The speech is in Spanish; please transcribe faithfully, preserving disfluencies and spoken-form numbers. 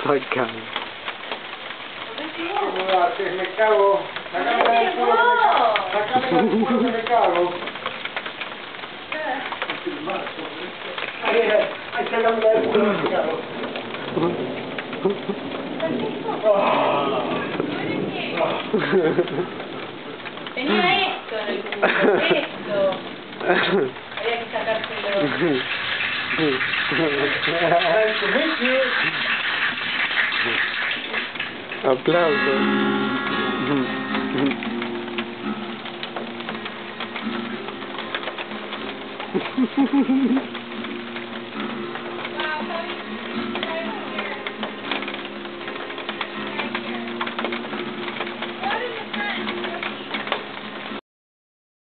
Bacán. ¿Cómo lo haces? Me cago. Sácame del culo que me cago. Sácame del culo que me cago. Ay, ay, ay, sácame del culo que me cago. Tenía esto en el culo, esto. Había que sacárselo. Aplausos.